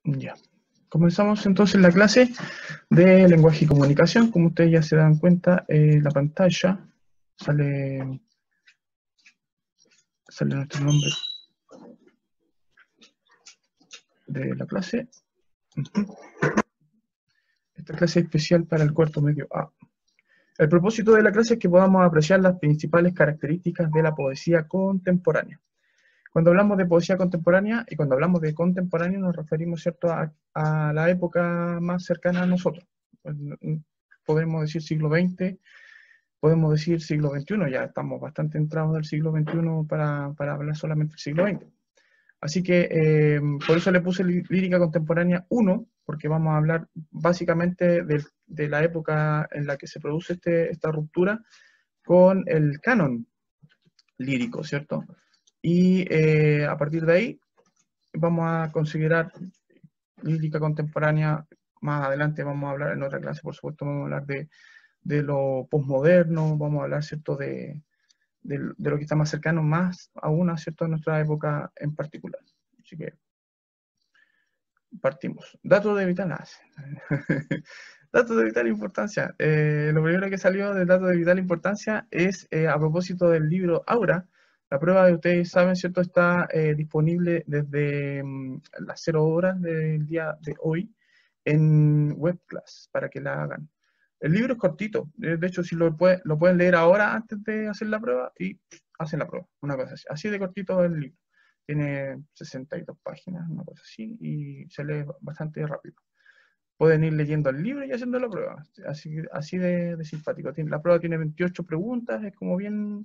Ya. Comenzamos entonces la clase de lenguaje y comunicación. Como ustedes ya se dan cuenta, la pantalla sale nuestro nombre de la clase. Esta clase es especial para el cuarto medio A. El propósito de la clase es que podamos apreciar las principales características de la poesía contemporánea. Cuando hablamos de poesía contemporánea y cuando hablamos de contemporáneo nos referimos, ¿cierto?, a la época más cercana a nosotros. Podemos decir siglo XX, podemos decir siglo XXI, ya estamos bastante entrados del siglo XXI para hablar solamente del siglo XX. Así que por eso le puse lírica contemporánea 1, porque vamos a hablar básicamente de la época en la que se produce esta ruptura con el canon lírico, ¿cierto? Y a partir de ahí vamos a considerar lírica contemporánea. Más adelante vamos a hablar en otra clase, por supuesto, vamos a hablar de lo posmoderno, vamos a hablar, ¿cierto?, de lo que está más cercano, más aún, ¿cierto?, a nuestra época en particular. Así que partimos. Datos de vital datos de vital importancia. Lo primero que salió de datos de vital importancia es a propósito del libro Aura. La prueba, de ustedes saben, ¿cierto?, está disponible desde las 0 horas del día de hoy en webclass para que la hagan. El libro es cortito, de hecho si lo pueden leer ahora antes de hacer la prueba y hacen la prueba, una cosa así. Así de cortito es el libro. Tiene 62 páginas, una cosa así, y se lee bastante rápido. Pueden ir leyendo el libro y haciendo la prueba, así de simpático. La prueba tiene 28 preguntas, es como bien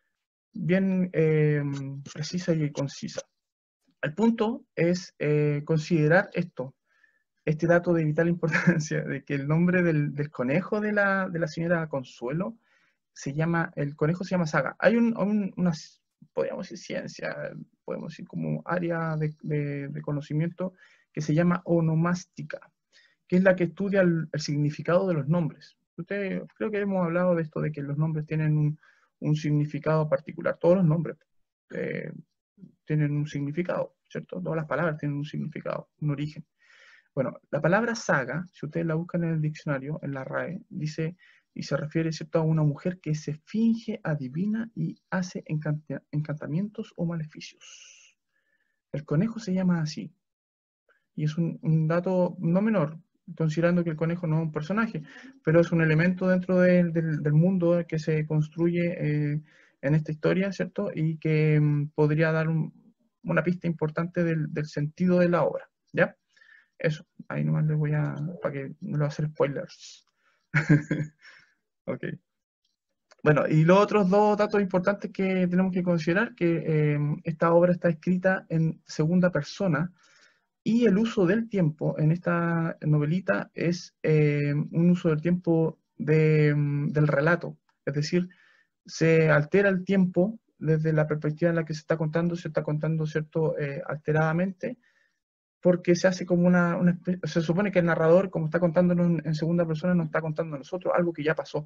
precisa y concisa. El punto es considerar este dato de vital importancia, de que el nombre del conejo de la señora Consuelo el conejo se llama Saga. Hay una, podríamos decir, ciencia, podemos decir como área de conocimiento que se llama onomástica, que es la que estudia el significado de los nombres. Creo que hemos hablado de esto, de que los nombres tienen un significado particular. Todos los nombres tienen un significado, ¿cierto? Todas las palabras tienen un significado, un origen. Bueno, la palabra saga, si ustedes la buscan en el diccionario, en la RAE, dice, y se refiere, ¿cierto?, a una mujer que se finge, adivina y hace encantamientos o maleficios. El conejo se llama así. Y es un dato no menor, considerando que el conejo no es un personaje, pero es un elemento dentro del mundo que se construye en esta historia, ¿cierto? Y que podría dar una pista importante del sentido de la obra, ¿ya? Eso, ahí nomás les voy para que no le voy a hacer spoilers. Ok. Bueno, y los otros dos datos importantes que tenemos que considerar, que esta obra está escrita en segunda persona, y el uso del tiempo en esta novelita es un uso del tiempo del relato, es decir, se altera el tiempo desde la perspectiva en la que se está contando, ¿cierto?, alteradamente, porque se hace como se supone que el narrador, como está contándolo en segunda persona, nos está contando a nosotros algo que ya pasó.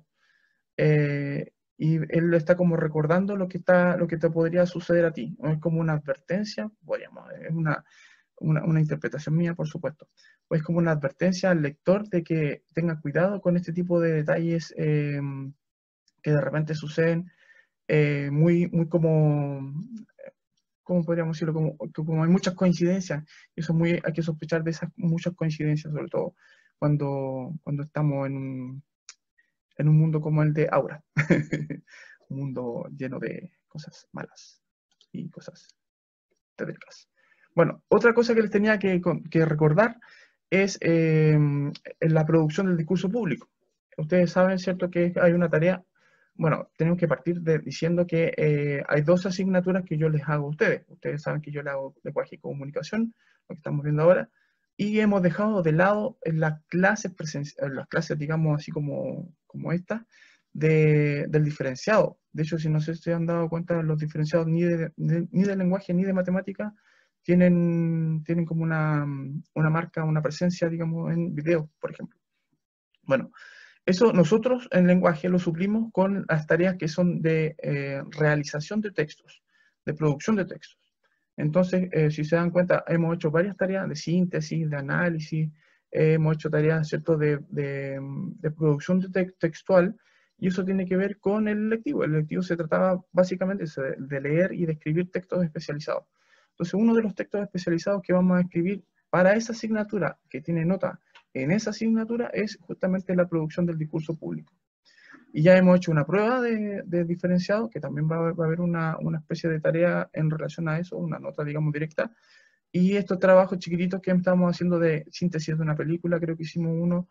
Y él está como recordando lo que te podría suceder a ti. ¿No? Es como una advertencia, es una interpretación mía, por supuesto. Pues como una advertencia al lector de que tenga cuidado con este tipo de detalles que de repente suceden muy como, ¿cómo podríamos decirlo? Como hay muchas coincidencias, y eso hay que sospechar de esas muchas coincidencias, sobre todo cuando estamos en un mundo como el de Aura. Un mundo lleno de cosas malas y cosas tétricas. Bueno, otra cosa que les tenía que recordar es la producción del discurso público. Ustedes saben, ¿cierto?, que hay una tarea. Bueno, tenemos que partir diciendo que hay dos asignaturas que yo les hago a ustedes. Ustedes saben que yo les hago lenguaje y comunicación, lo que estamos viendo ahora, y hemos dejado de lado en las clases digamos, así como esta, del diferenciado. De hecho, si no sé si se han dado cuenta, los diferenciados ni de lenguaje ni de matemática tienen como una marca, una presencia, digamos, en video, por ejemplo. Bueno, eso nosotros en lenguaje lo suplimos con las tareas que son de realización de textos, de producción de textos. Entonces, si se dan cuenta, hemos hecho varias tareas de síntesis, de análisis, hemos hecho tareas, ¿cierto?, de producción textual, y eso tiene que ver con el lectivo. El lectivo se trataba básicamente de leer y de escribir textos especializados. Entonces, uno de los textos especializados que vamos a escribir para esa asignatura, que tiene nota en esa asignatura, es justamente la producción del discurso público. Y ya hemos hecho una prueba de diferenciado, que también va a haber una especie de tarea en relación a eso, una nota, digamos, directa. Y estos trabajos chiquititos que estamos haciendo de síntesis de una película, creo que hicimos uno,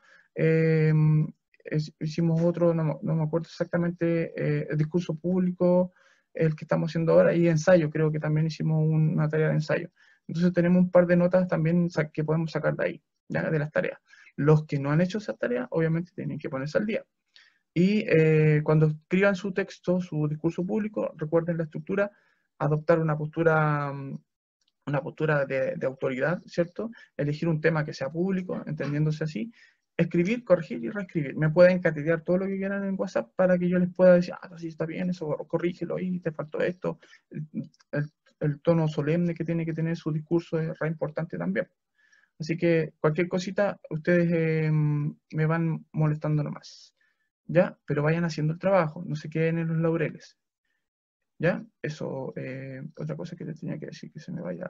hicimos otro, no me acuerdo exactamente, el discurso público, el que estamos haciendo ahora, y ensayo, creo que también hicimos una tarea de ensayo. Entonces tenemos un par de notas también que podemos sacar de ahí, ya, de las tareas. Los que no han hecho esas tareas, obviamente tienen que ponerse al día. Y cuando escriban su texto, su discurso público, recuerden la estructura, adoptar una postura de autoridad, ¿cierto? Elegir un tema que sea público, entendiéndose así, escribir, corregir y reescribir. Me pueden catetear todo lo que quieran en WhatsApp para que yo les pueda decir, ah, sí, está bien, eso, corrígelo ahí, te faltó esto. El, el tono solemne que tiene que tener su discurso es re importante también. Así que cualquier cosita, ustedes me van molestando nomás. ¿Ya? Pero vayan haciendo el trabajo, no se queden en los laureles. ¿Ya? Eso, otra cosa que les tenía que decir, que se me vaya.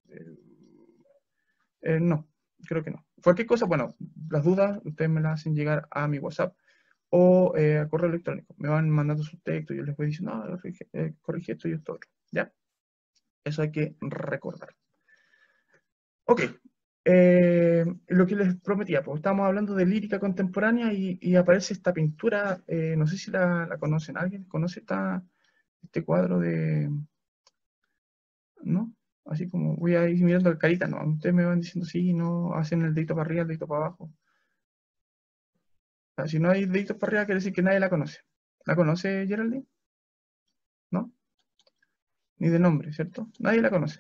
No, creo que no. Cualquier cosa, bueno, las dudas, ustedes me las hacen llegar a mi WhatsApp o a correo electrónico. Me van mandando sus textos y yo les voy diciendo, no, corrige esto y esto otro. ¿Ya? Eso hay que recordar. Ok, lo que les prometía, pues estamos hablando de lírica contemporánea y aparece esta pintura, no sé si la conocen, ¿alguien conoce este cuadro de, no? Así como voy a ir mirando la carita, ¿no? Ustedes me van diciendo sí, no, hacen el dedito para arriba, el dedito para abajo. O sea, si no hay deditos para arriba, quiere decir que nadie la conoce. ¿La conoce Geraldine? ¿No? Ni de nombre, ¿cierto? Nadie la conoce.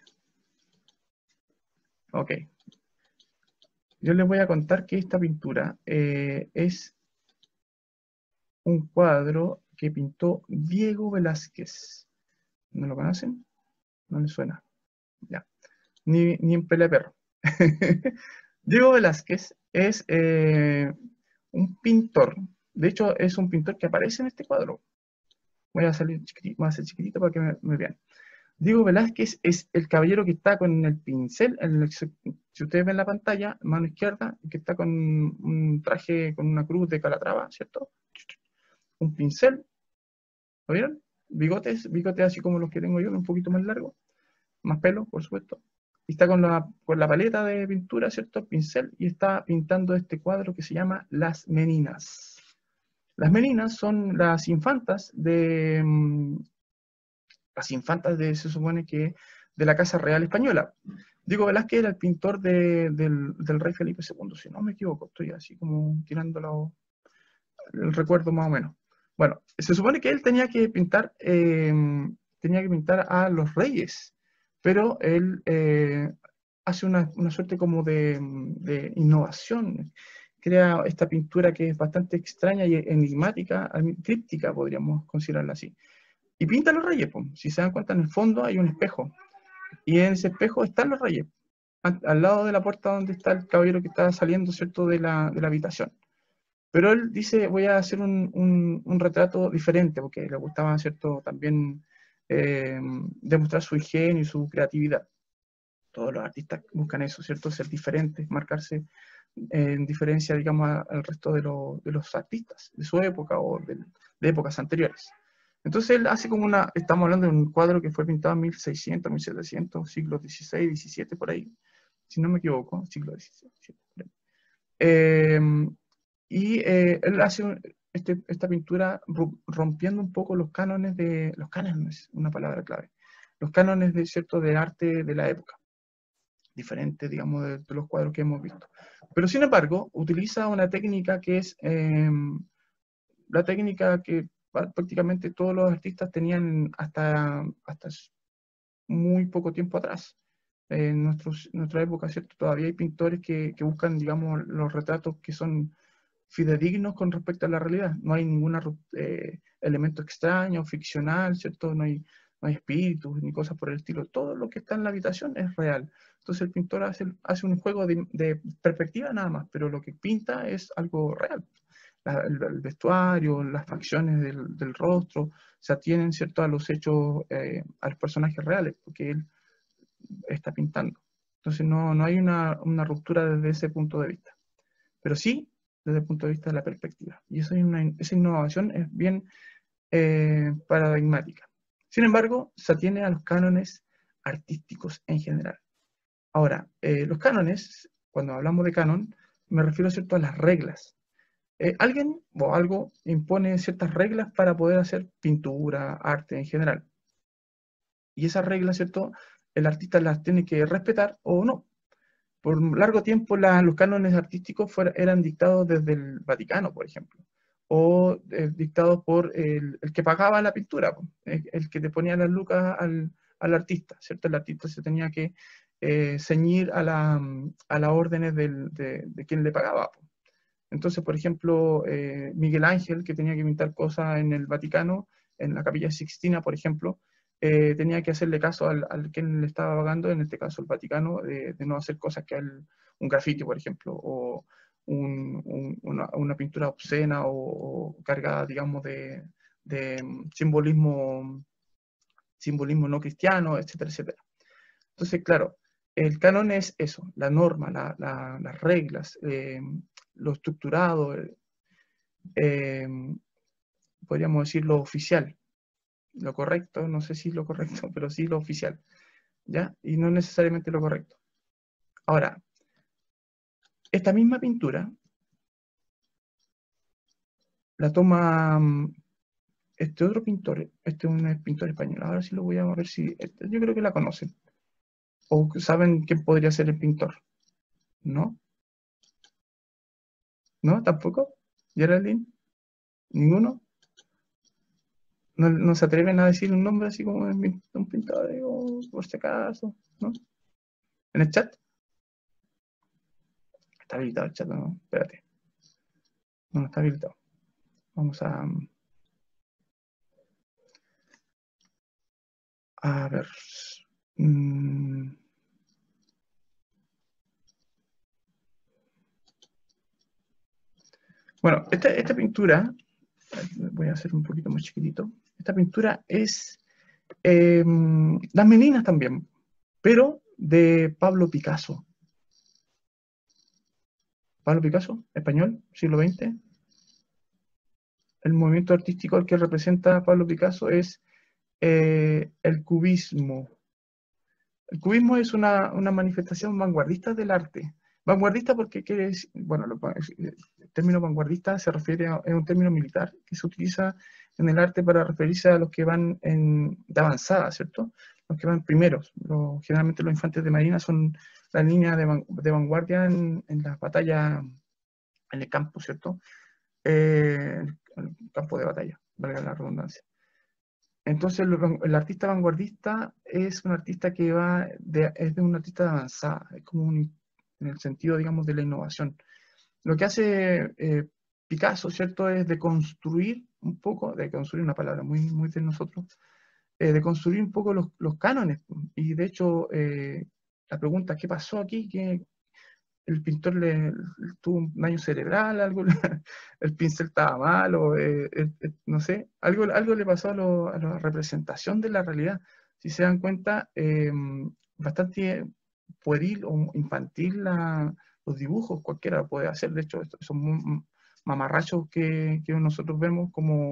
Ok. Yo les voy a contar que esta pintura es un cuadro que pintó Diego Velázquez. ¿No lo conocen? No les suena. Ya. Ni en pelea de perro. Diego Velázquez es un pintor. De hecho, es un pintor que aparece en este cuadro. Voy a salir chiquitito, voy a hacer chiquitito para que me vean. Diego Velázquez es el caballero que está con el pincel, si ustedes ven la pantalla, mano izquierda, que está con un traje con una cruz de Calatrava, ¿cierto? Un pincel, ¿lo vieron? Bigotes así como los que tengo yo, un poquito más largo, más pelo, por supuesto. Y está con la paleta de pintura, ¿cierto? Pincel, y está pintando este cuadro que se llama Las Meninas. Las Meninas son las infantas se supone que de la Casa Real Española. Diego Velázquez era el pintor del rey Felipe II, si no me equivoco, estoy así como tirándolo el recuerdo más o menos. Bueno, se supone que él tenía que pintar a los reyes, pero él hace una suerte como de innovación, crea esta pintura que es bastante extraña y enigmática, críptica podríamos considerarla así. Y pinta a los reyes, pues. Si se dan cuenta, en el fondo hay un espejo, y en ese espejo están los reyes, al lado de la puerta donde está el caballero que está saliendo, ¿cierto?, de la habitación. Pero él dice, voy a hacer un retrato diferente, porque le gustaba, ¿cierto?, también demostrar su ingenio y su creatividad. Todos los artistas buscan eso, ¿cierto?, ser diferentes, marcarse en diferencia, digamos, al resto de los artistas de su época o de épocas anteriores. Entonces él hace como estamos hablando de un cuadro que fue pintado en 1600, 1700, siglo XVI, XVII, por ahí, si no me equivoco, siglo XVI. Él hace esta pintura rompiendo un poco los cánones, una palabra clave, los cánones ¿cierto?, de arte de la época, diferente, digamos, de los cuadros que hemos visto. Pero sin embargo, utiliza una técnica que es la técnica que prácticamente todos los artistas tenían hasta muy poco tiempo atrás. En nuestra época, ¿cierto? Todavía hay pintores que buscan, digamos, los retratos que son fidedignos con respecto a la realidad. No hay ningún elemento extraño, ficcional, ¿cierto? No hay no hay espíritus ni cosas por el estilo. Todo lo que está en la habitación es real. Entonces el pintor hace un juego de perspectiva nada más, pero lo que pinta es algo real. El vestuario, las facciones del rostro, se atienen, ¿cierto?, a los hechos, a los personajes reales, porque él está pintando. Entonces no hay una ruptura desde ese punto de vista, pero sí desde el punto de vista de la perspectiva. Y esa innovación es bien paradigmática. Sin embargo, se atiene a los cánones artísticos en general. Ahora, los cánones, cuando hablamos de canon, me refiero, ¿cierto?, a las reglas. Alguien o algo impone ciertas reglas para poder hacer pintura, arte en general. Y esas reglas, ¿cierto?, el artista las tiene que respetar o no. Por largo tiempo los cánones artísticos eran dictados desde el Vaticano, por ejemplo, o dictados por el que pagaba la pintura, el que te ponía las lucas al artista, ¿cierto? El artista se tenía que ceñir a las órdenes de quien le pagaba. Entonces, por ejemplo, Miguel Ángel, que tenía que pintar cosas en el Vaticano, en la Capilla Sixtina, por ejemplo, tenía que hacerle caso al quien le estaba pagando, en este caso el Vaticano, de no hacer cosas que un grafiti, por ejemplo, o una pintura obscena o cargada, digamos, de simbolismo no cristiano, etcétera, etcétera. Entonces, claro, el canon es eso, la norma, las reglas, lo estructurado, eh, podríamos decir lo oficial, lo correcto, no sé si lo correcto, pero sí lo oficial, ¿ya? Y no necesariamente lo correcto. Ahora, esta misma pintura la toma este otro pintor, este es un pintor español, ahora sí lo voy a ver si, yo creo que la conocen, o saben quién podría ser el pintor, ¿no? ¿No? ¿Tampoco? ¿Geraldine? ¿Ninguno? No se atreven a decir un nombre así como de un pintor, digo, por si acaso, ¿no? ¿En el chat? Está habilitado el chat, ¿no? Espérate. No está habilitado. Vamos a ver. Bueno, esta pintura, voy a hacer un poquito más chiquitito. Esta pintura es Las Meninas también, pero de Pablo Picasso. Pablo Picasso, español, siglo XX. El movimiento artístico al que representa a Pablo Picasso es el cubismo. El cubismo es una manifestación vanguardista del arte. Vanguardista porque quiere decir, bueno, el término vanguardista se refiere es un término militar que se utiliza en el arte para referirse a los que van de avanzada, ¿cierto? Los que van primeros. Generalmente los infantes de marina son la línea de vanguardia en las batallas, en el campo, ¿cierto? El campo de batalla, valga la redundancia. Entonces, el artista vanguardista es un artista que es de un artista de avanzada, es como en el sentido, digamos, de la innovación. Lo que hace Picasso, ¿cierto?, es de construir un poco, de construir una palabra muy, muy de nosotros, de construir un poco los cánones. Y de hecho, la pregunta, ¿qué pasó aquí? El pintor tuvo un daño cerebral, algo, el pincel estaba mal, o no sé, algo le pasó a la representación de la realidad. Si se dan cuenta, bastante pueril o infantil los dibujos, cualquiera puede hacer. De hecho, son mamarrachos que nosotros vemos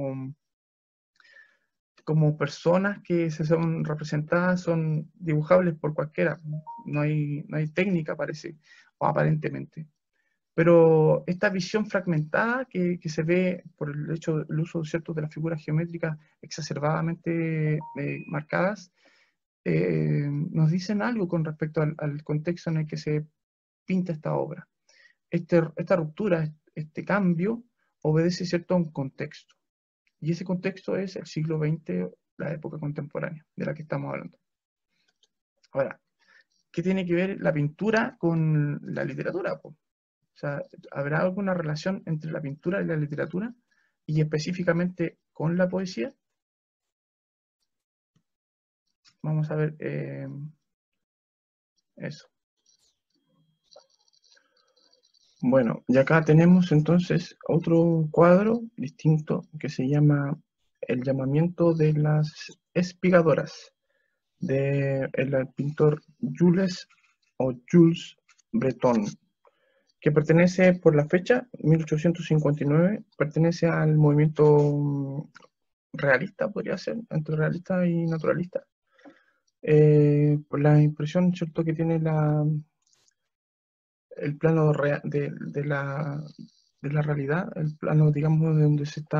como personas que se son representadas, son dibujables por cualquiera. No hay técnica, parece, o aparentemente. Pero esta visión fragmentada que se ve por el hecho del uso, ¿cierto?, de las figuras geométricas exacerbadamente marcadas, nos dicen algo con respecto al contexto en el que se pinta esta obra. Esta ruptura, este cambio, obedece, ¿cierto?, a un contexto. Y ese contexto es el siglo XX, la época contemporánea de la que estamos hablando. Ahora, ¿qué tiene que ver la pintura con la literatura? O sea, ¿habrá alguna relación entre la pintura y la literatura? Y específicamente con la poesía. Vamos a ver eso. Bueno, y acá tenemos entonces otro cuadro distinto que se llama El llamamiento de las espigadoras, de el pintor Jules Breton, que pertenece por la fecha, 1859, pertenece al movimiento realista, podría ser, entre realista y naturalista. Por la impresión, ¿cierto?, que tiene el plano de la realidad, el plano, digamos, de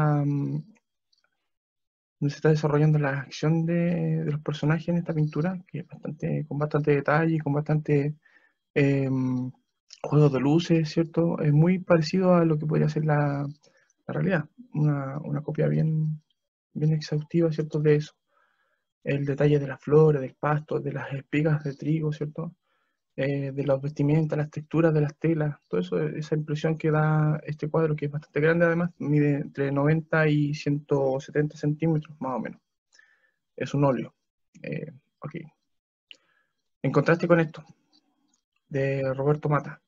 donde se está desarrollando la acción de los personajes en esta pintura, que es bastante, con bastante detalle, con bastante juegos de luces, ¿cierto? Es muy parecido a lo que podría ser la realidad, una copia bien exhaustiva, ¿cierto?, de eso. El detalle de las flores, del pasto, de las espigas de trigo, ¿cierto? De las vestimentas, las texturas de las telas, todo eso, esa impresión que da este cuadro, que es bastante grande además, mide entre 90 y 170 centímetros más o menos. Es un óleo. Ok. En contraste con esto, de Roberto Mata,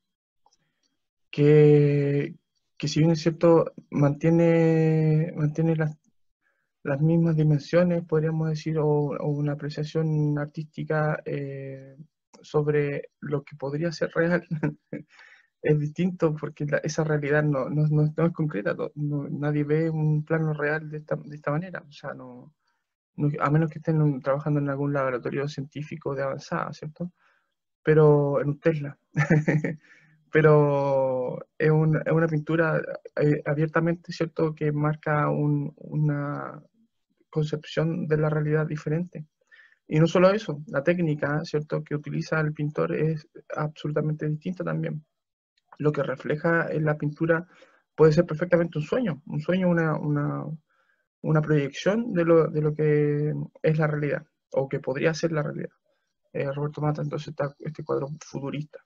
que, que si bien es cierto, mantiene las mismas dimensiones, podríamos decir, o una apreciación artística sobre lo que podría ser real, es distinto porque esa realidad no es concreta, nadie ve un plano real de esta manera, o sea, a menos que estén trabajando en algún laboratorio científico de avanzada, ¿cierto? Pero en un Tesla. Pero es una pintura abiertamente, ¿cierto?, que marca una concepción de la realidad diferente. Y no solo eso, la técnica, ¿cierto?, que utiliza el pintor es absolutamente distinta también. Lo que refleja en la pintura puede ser perfectamente un sueño, una proyección de lo que es la realidad, o que podría ser la realidad. Roberto Mata entonces está este cuadro futurista,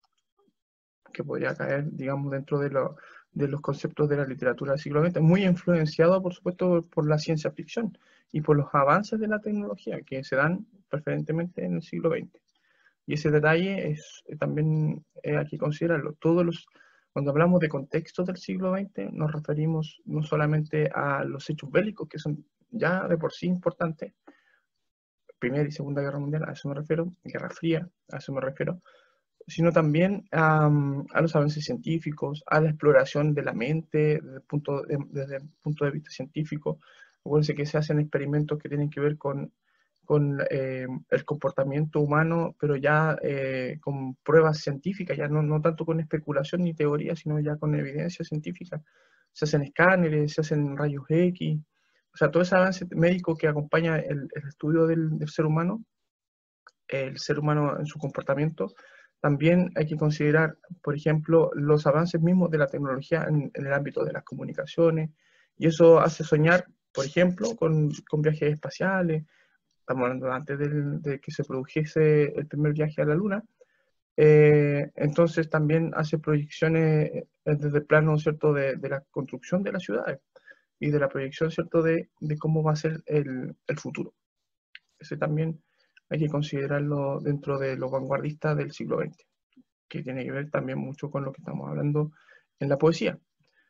que podría caer, digamos, dentro de los conceptos de la literatura del siglo XX, muy influenciado, por supuesto, por la ciencia ficción y por los avances de la tecnología que se dan preferentemente en el siglo XX. Y ese detalle también hay que considerarlo. Cuando hablamos de contextos del siglo XX, nos referimos no solamente a los hechos bélicos, que son ya de por sí importantes, Primera y Segunda Guerra Mundial, a eso me refiero, Guerra Fría, a eso me refiero, sino también a los avances científicos, a la exploración de la mente desde el punto de vista científico. Acuérdense que se hacen experimentos que tienen que ver con el comportamiento humano, pero ya con pruebas científicas, ya no tanto con especulación ni teoría, sino ya con evidencia científica. Se hacen escáneres, se hacen rayos X, o sea, todo ese avance médico que acompaña el estudio del ser humano, el ser humano en su comportamiento. También hay que considerar, por ejemplo, los avances mismos de la tecnología en el ámbito de las comunicaciones, y eso hace soñar, por ejemplo, con viajes espaciales. Estamos hablando antes de que se produjese el primer viaje a la Luna. Entonces también hace proyecciones desde el plano, ¿cierto?, de la construcción de las ciudades y de la proyección, ¿cierto?, de cómo va a ser el futuro. Ese también hay que considerarlo dentro de los vanguardistas del siglo XX, que tiene que ver también mucho con lo que estamos hablando en la poesía.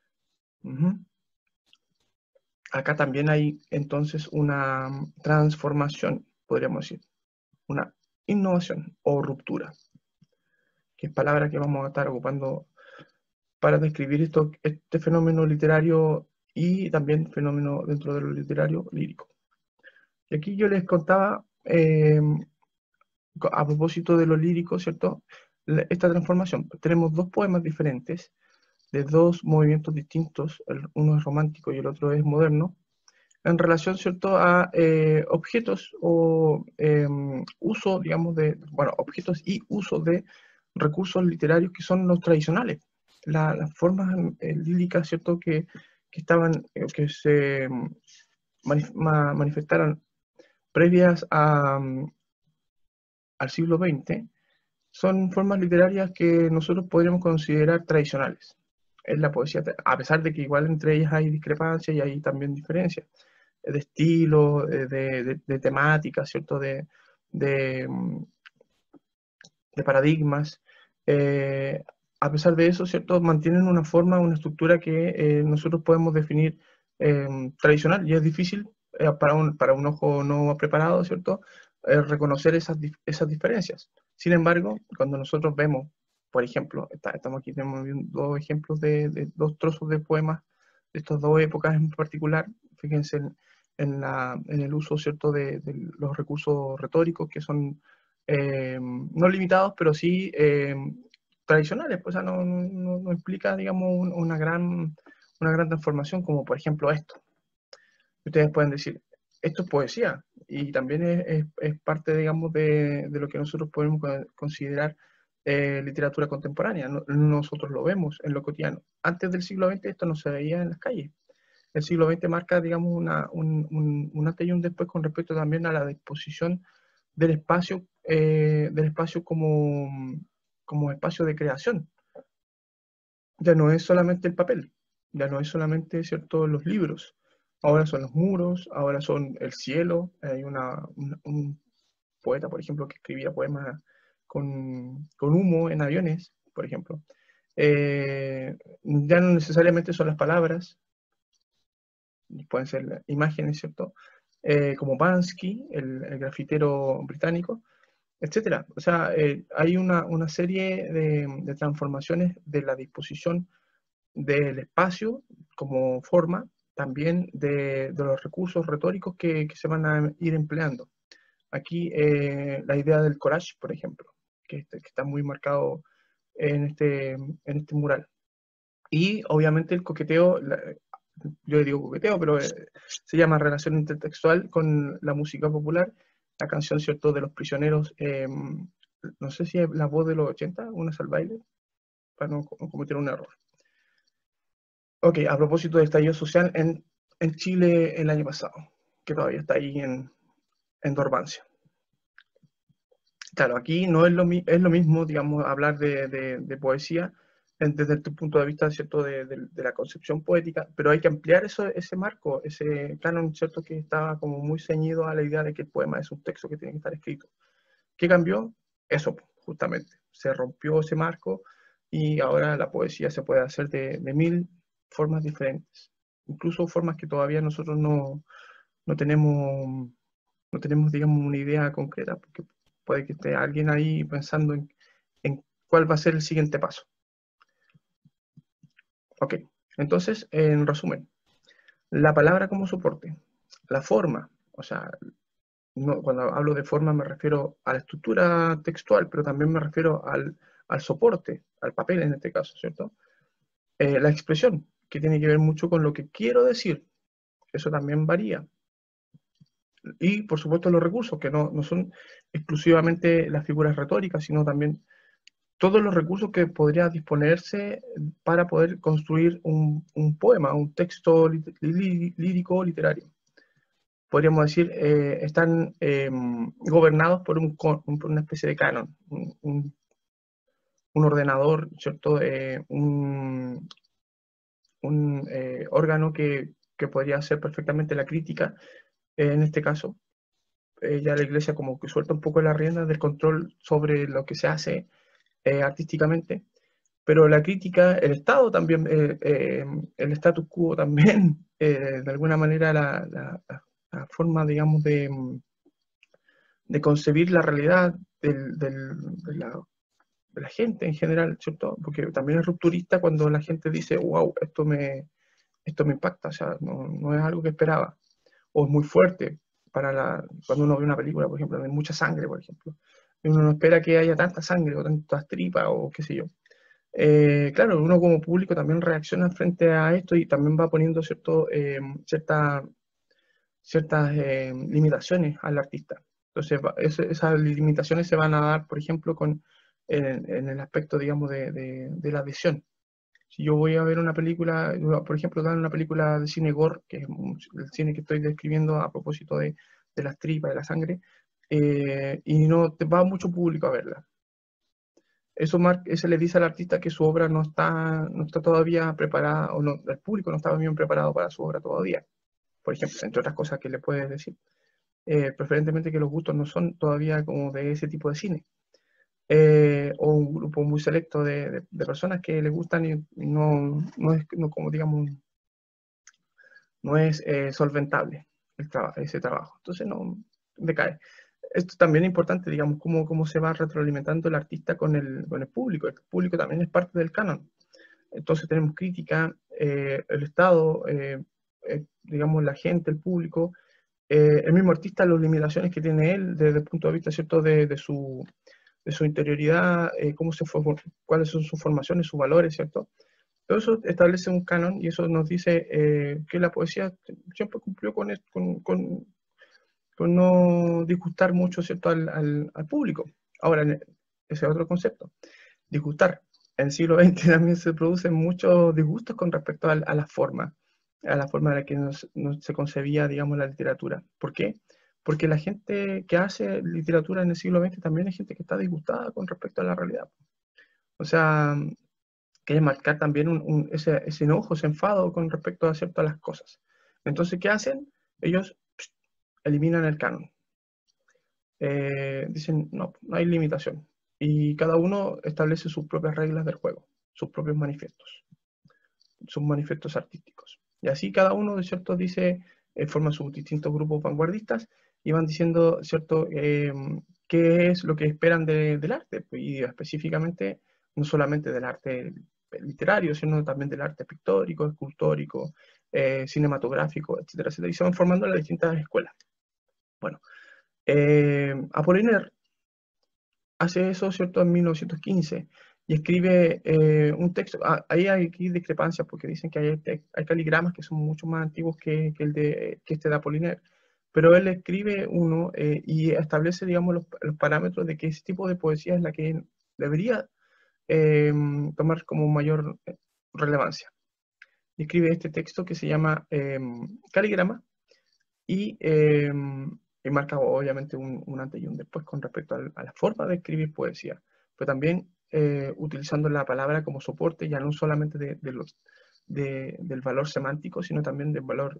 Acá también hay entonces una transformación, podríamos decir, una innovación o ruptura, que es palabra que vamos a estar ocupando para describir este fenómeno literario y también fenómeno dentro de lo literario lírico. Y aquí yo les contaba, a propósito de lo lírico, ¿cierto?, esta transformación. Tenemos dos poemas diferentes, de dos movimientos distintos, uno es romántico y el otro es moderno, en relación, ¿cierto?, a objetos o uso, digamos, bueno, objetos y uso de recursos literarios que son los tradicionales. Las formas líricas, ¿cierto?, que estaban, que se manifestaron previas al siglo XX, son formas literarias que nosotros podríamos considerar tradicionales en la poesía, a pesar de que igual entre ellas hay discrepancias y hay también diferencias de estilo, de temática, ¿cierto? de, de paradigmas. A pesar de eso, ¿cierto? Mantienen una forma, una estructura que nosotros podemos definir tradicional, y es difícil para un ojo no preparado, ¿cierto? Reconocer esas diferencias. Sin embargo, cuando nosotros vemos, por ejemplo, estamos aquí, tenemos dos ejemplos de dos trozos de poemas de estas dos épocas en particular. Fíjense en el uso, ¿cierto?, de los recursos retóricos, que son no limitados, pero sí tradicionales, pues, o sea, no implica, digamos, una gran transformación, como por ejemplo esto. Ustedes pueden decir, esto es poesía, y también es parte, digamos, de lo que nosotros podemos considerar literatura contemporánea. Nosotros lo vemos en lo cotidiano. Antes del siglo XX esto no se veía en las calles. El siglo XX marca, digamos, un antes y un después con respecto también a la disposición del espacio como espacio de creación. Ya no es solamente el papel, ya no es solamente, ¿cierto?, los libros. Ahora son los muros, ahora son el cielo. Hay un poeta, por ejemplo, que escribía poemas con humo en aviones, por ejemplo. Ya no necesariamente son las palabras, pueden ser imágenes, ¿cierto? Como Bansky, el grafitero británico, etcétera. O sea, hay una serie de transformaciones de la disposición del espacio como forma, también de los recursos retóricos que se van a ir empleando. Aquí la idea del collage, por ejemplo, que está muy marcado en este mural. Y obviamente el coqueteo, yo le digo coqueteo, pero se llama relación intertextual con la música popular, la canción, ¿cierto?, de Los Prisioneros, no sé si es la voz de los 80, Unas al baile, para no cometer un error. Ok, a propósito de estallido social en Chile el año pasado, que todavía está ahí en dormancia. Claro, aquí no es es lo mismo, digamos, hablar de poesía desde tu punto de vista, ¿cierto?, de la concepción poética, pero hay que ampliar ese marco, ese canon, ¿cierto?, que estaba como muy ceñido a la idea de que el poema es un texto que tiene que estar escrito. ¿Qué cambió? Eso, justamente. Se rompió ese marco y ahora la poesía se puede hacer de mil formas diferentes, incluso formas que todavía nosotros no tenemos, no tenemos, digamos, una idea concreta, porque puede que esté alguien ahí pensando en cuál va a ser el siguiente paso. Ok, entonces, en resumen, la palabra como soporte, la forma, o sea, cuando hablo de forma me refiero a la estructura textual, pero también me refiero al soporte, al papel en este caso, ¿cierto? La expresión, que tiene que ver mucho con lo que quiero decir, eso también varía. Y, por supuesto, los recursos, que no son exclusivamente las figuras retóricas, sino también todos los recursos que podría disponerse para poder construir un poema, un texto lírico literario. Podríamos decir, están gobernados por una especie de canon, un ordenador, ¿cierto? Un órgano que podría hacer perfectamente la crítica, en este caso. Ya la iglesia como que suelta un poco la rienda del control sobre lo que se hace artísticamente, pero la crítica, el Estado también, el status quo también, de alguna manera la forma, digamos, de concebir la realidad de la gente en general, ¿cierto? Porque también es rupturista cuando la gente dice, wow, esto me impacta, o sea, no es algo que esperaba, o es muy fuerte cuando uno ve una película, por ejemplo, de mucha sangre, por ejemplo, y uno no espera que haya tanta sangre o tantas tripas o qué sé yo. Claro, uno como público también reacciona frente a esto y también va poniendo ciertas limitaciones al artista. Entonces, esas limitaciones se van a dar, por ejemplo, en el aspecto, digamos, de la adhesión. Si yo voy a ver una película, por ejemplo, dan una película de cine gore, que es el cine que estoy describiendo a propósito de las tripas, de la sangre, y no te va mucho público a verla. Eso le dice al artista que su obra no está todavía preparada, o no, el público no estaba bien preparado para su obra todavía, por ejemplo, entre otras cosas que le puedes decir. preferentemente que los gustos no son todavía como de ese tipo de cine. O un grupo muy selecto de personas que les gustan y no es, no, como digamos, no es solventable ese trabajo. Entonces no decae. Esto también es importante, digamos, cómo se va retroalimentando el artista con el público. El público también es parte del canon. Entonces tenemos crítica, el Estado, digamos, la gente, el público, el mismo artista, las limitaciones que tiene él desde el punto de vista, ¿cierto?, de su interioridad, cuáles son sus formaciones, sus valores, ¿cierto? Todo eso establece un canon y eso nos dice que la poesía siempre cumplió con no disgustar mucho, ¿cierto?, al público. Ahora, ese es otro concepto, disgustar. En el siglo XX también se producen muchos disgustos con respecto a la forma en la que no se concebía, digamos, la literatura. ¿Por qué? Porque la gente que hace literatura en el siglo XX también es gente que está disgustada con respecto a la realidad. O sea, quiere marcar también ese enojo, ese enfado con respecto a ciertas las cosas. Entonces, ¿qué hacen? Ellos eliminan el canon. Dicen, no hay limitación. Y cada uno establece sus propias reglas del juego, sus propios sus manifiestos artísticos. Y así cada uno, de cierto, dice, forma sus distintos grupos vanguardistas y van diciendo, cierto, qué es lo que esperan del arte, y específicamente no solamente del arte literario, sino también del arte pictórico, escultórico, cinematográfico, etcétera, etcétera, y se van formando las distintas escuelas. Bueno, Apollinaire hace eso, ¿cierto?, en 1915 y escribe un texto. Ahí hay aquí discrepancias porque dicen que hay caligramas que son mucho más antiguos que este de Apollinaire, pero él escribe uno y establece, digamos, los parámetros de que ese tipo de poesía es la que debería tomar como mayor relevancia. Y escribe este texto que se llama Caligrama y marca obviamente un antes y un después con respecto a la forma de escribir poesía, pero también utilizando la palabra como soporte, ya no solamente del valor semántico, sino también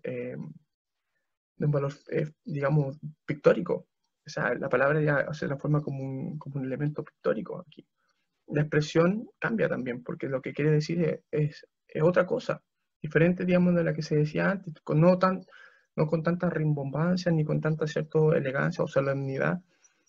del valor digamos, pictórico. O sea, la palabra ya se transforma como un elemento pictórico aquí. La expresión cambia también, porque lo que quiere decir es otra cosa, diferente, digamos, de la que se decía antes, no con tanta rimbombancia ni con tanta cierta elegancia o solemnidad,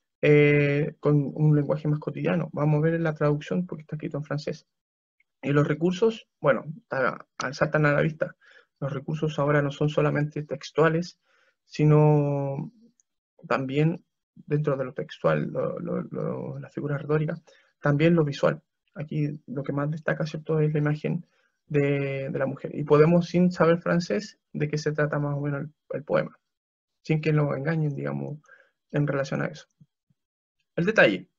con un lenguaje más cotidiano. Vamos a ver en la traducción porque está escrito en francés. Y los recursos, bueno, saltan a la vista. Los recursos ahora no son solamente textuales, sino también dentro de lo textual, la figura retórica, también lo visual. Aquí lo que más destaca, ¿cierto?, es la imagen de la mujer. Y podemos, sin saber francés, de qué se trata más o menos el poema, sin que nos engañen, digamos, en relación a eso. El detalle.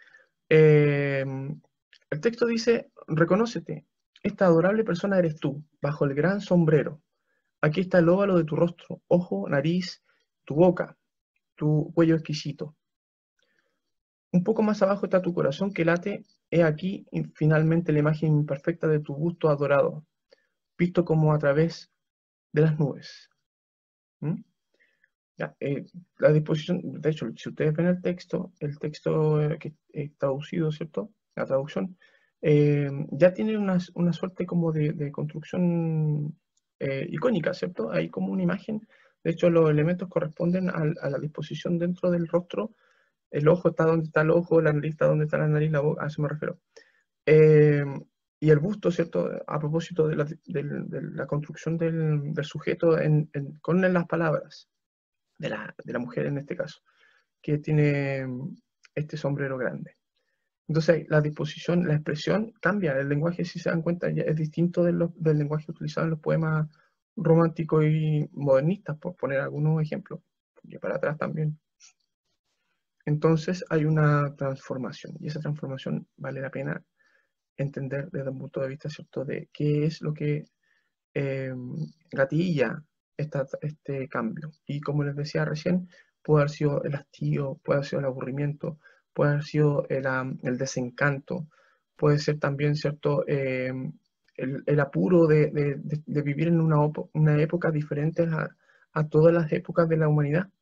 El texto dice, reconócete, esta adorable persona eres tú, bajo el gran sombrero. Aquí está el óvalo de tu rostro, ojo, nariz, tu boca, tu cuello exquisito. Un poco más abajo está tu corazón que late, he aquí finalmente la imagen imperfecta de tu busto adorado, visto como a través de las nubes. ¿Mm? Ya, la disposición, de hecho, si ustedes ven el texto que es traducido, ¿cierto? La traducción, ya tiene una suerte como de construcción icónica, ¿cierto? Hay como una imagen, de hecho los elementos corresponden a la disposición dentro del rostro, el ojo está donde está el ojo, la nariz está donde está la nariz, la boca, a eso me refiero. Eh, y el busto, ¿cierto? A propósito de la construcción del sujeto con las palabras de la mujer en este caso, que tiene este sombrero grande. Entonces, la disposición, la expresión cambia. El lenguaje, si se dan cuenta, ya es distinto del lenguaje utilizado en los poemas románticos y modernistas, por poner algunos ejemplos, y para atrás también. Entonces, hay una transformación, y esa transformación vale la pena entender desde un punto de vista, ¿cierto?, de qué es lo que gatilla este cambio. Y como les decía recién, puede haber sido el hastío, puede haber sido el aburrimiento, puede haber sido el desencanto, puede ser también, ¿cierto?, el apuro de vivir en una época diferente a todas las épocas de la humanidad.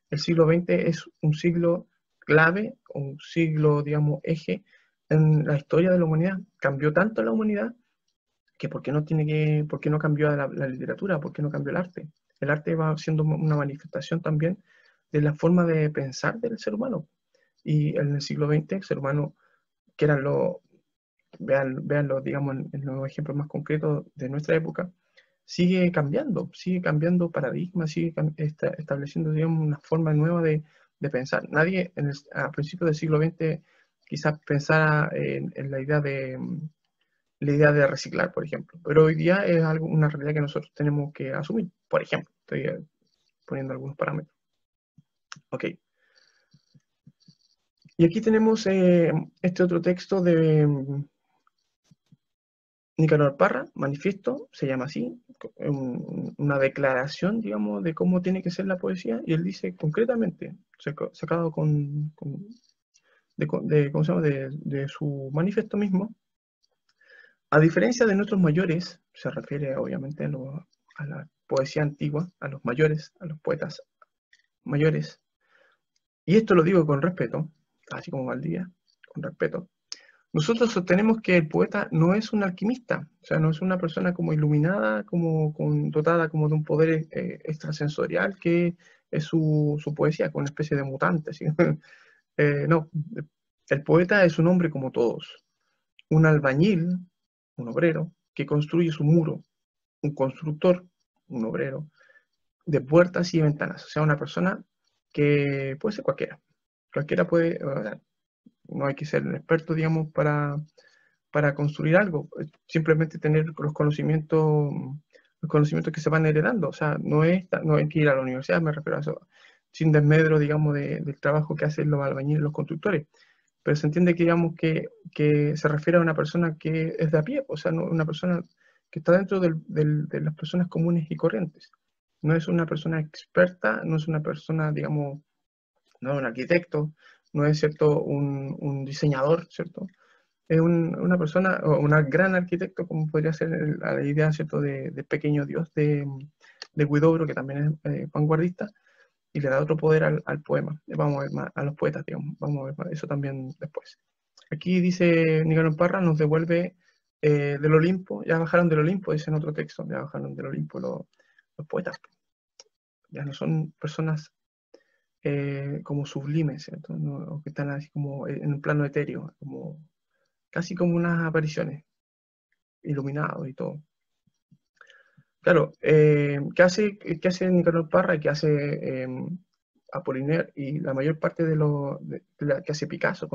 el siglo XX es un siglo clave, un siglo, digamos, eje en la historia de la humanidad. Cambió tanto la humanidad que ¿por qué no cambió la literatura? ¿Por qué no cambió el arte? El arte va siendo una manifestación también de la forma de pensar del ser humano. Y en el siglo XX, el ser humano, que eran véanlo, digamos, en los ejemplos más concretos de nuestra época, sigue cambiando paradigmas, estableciendo, digamos, una forma nueva de pensar. Nadie a principios del siglo XX quizás pensara en la idea de reciclar, por ejemplo, pero hoy día es una realidad que nosotros tenemos que asumir. Por ejemplo, estoy poniendo algunos parámetros. Ok. Y aquí tenemos este otro texto de Nicanor Parra, Manifiesto, se llama así, una declaración, digamos, de cómo tiene que ser la poesía, y él dice concretamente, sacado ¿cómo se llama? De su manifiesto mismo, a diferencia de nuestros mayores, se refiere obviamente a la poesía antigua, a los mayores, a los poetas mayores, y esto lo digo con respeto, así como Valdivia, con respeto. Nosotros sostenemos que el poeta no es un alquimista, o sea, no es una persona como iluminada, dotada como de un poder extrasensorial que es su poesía, con una especie de mutante. ¿Sí? No, el poeta es un hombre como todos, un albañil, un obrero, que construye su muro, un constructor, un obrero, de puertas y ventanas, o sea, una persona que puede ser cualquiera puede, o sea, no hay que ser un experto, digamos, para construir algo, simplemente tener los conocimientos que se van heredando, o sea, no hay que ir a la universidad, me refiero a eso, sin desmedro, digamos, del trabajo que hacen los albañiles, los constructores, pero se entiende que, digamos, que se refiere a una persona que es de a pie, o sea, no, una persona que está dentro de las personas comunes y corrientes, no es una persona experta, no es una persona, digamos, no es un arquitecto, no es, ¿cierto?, un diseñador, ¿cierto?, es una persona, o una gran arquitecto, como podría ser la idea, ¿cierto?, de Pequeño Dios de Huidobro, que también es vanguardista, y le da otro poder al poema. Vamos a ver más, a los poetas, digamos, vamos a ver más, eso también después. Aquí dice Nicanor Parra, nos devuelve del Olimpo, ya bajaron del Olimpo, dice en otro texto, ya bajaron del Olimpo los poetas, ya no son personas como sublimes, ¿cierto? No, o que están así como en un plano etéreo, casi como unas apariciones, iluminados y todo. Claro, qué hace Nicanor Parra y qué hace Apollinaire y la mayor parte que hace Picasso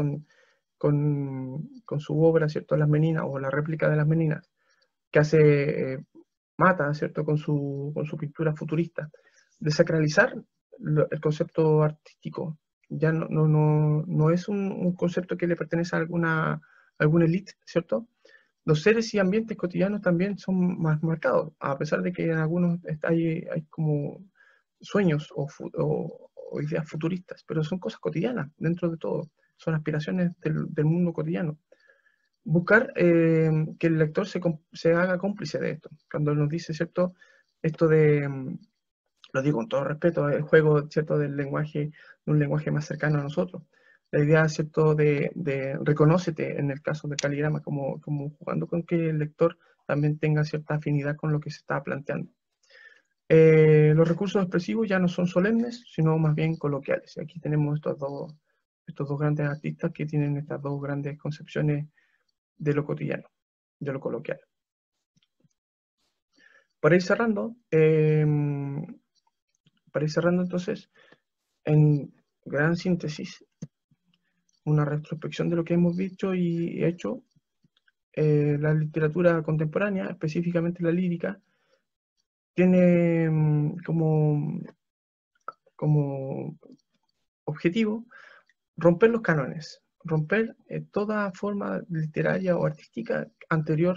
con su obra, ¿cierto? Las Meninas o la réplica de las Meninas, que hace Mata, ¿cierto? Con su pintura futurista, desacralizar el concepto artístico. Ya no es un concepto que le pertenece a alguna élite, ¿cierto? Los seres y ambientes cotidianos también son más marcados, a pesar de que en algunos hay como sueños o ideas futuristas, pero son cosas cotidianas dentro de todo, son aspiraciones del mundo cotidiano. Buscar que el lector se haga cómplice de esto. Cuando nos dice, ¿cierto? Esto lo digo con todo respeto, el juego, ¿cierto? De un lenguaje más cercano a nosotros. La idea, ¿cierto? De reconócete en el caso de Caligrama, como jugando con que el lector también tenga cierta afinidad con lo que se está planteando. Los recursos expresivos ya no son solemnes, sino más bien coloquiales. Aquí tenemos estos dos grandes artistas que tienen estas dos grandes concepciones de lo cotidiano, de lo coloquial. Para ir cerrando, entonces, en gran síntesis, una retrospección de lo que hemos visto y hecho, la literatura contemporánea, específicamente la lírica, tiene como objetivo romper los cánones, romper toda forma literaria o artística anterior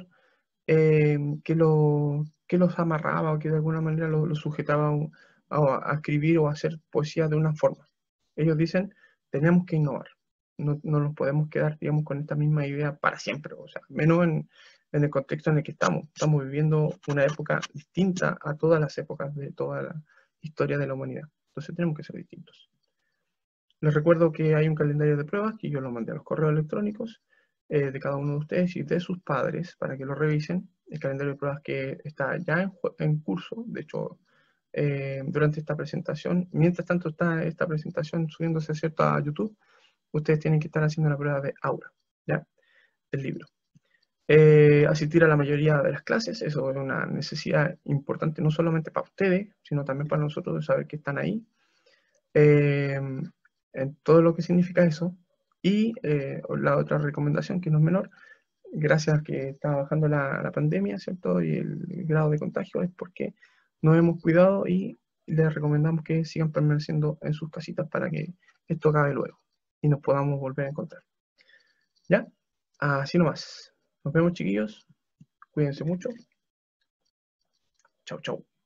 que los amarraba o que de alguna manera los sujetaba a escribir o a hacer poesía de una forma. Ellos dicen, tenemos que innovar, no nos podemos quedar, digamos, con esta misma idea para siempre, o sea, menos en el contexto en el que estamos viviendo una época distinta a todas las épocas de toda la historia de la humanidad. Entonces tenemos que ser distintos. Les recuerdo que hay un calendario de pruebas que yo lo mandé a los correos electrónicos de cada uno de ustedes y de sus padres para que lo revisen. El calendario de pruebas que está ya en curso, de hecho, durante esta presentación. Mientras tanto está esta presentación subiéndose, ¿cierto?, a YouTube, ustedes tienen que estar haciendo la prueba de Aura, ¿ya?, del libro. Asistir a la mayoría de las clases, eso es una necesidad importante, no solamente para ustedes, sino también para nosotros, de saber que están ahí, en todo lo que significa eso. Y la otra recomendación, que no es menor, gracias a que está bajando la pandemia, ¿cierto?, y el grado de contagio, es porque nos hemos cuidado y les recomendamos que sigan permaneciendo en sus casitas para que esto acabe luego y nos podamos volver a encontrar. ¿Ya? Así nomás. Nos vemos, chiquillos. Cuídense mucho. Chau, chau.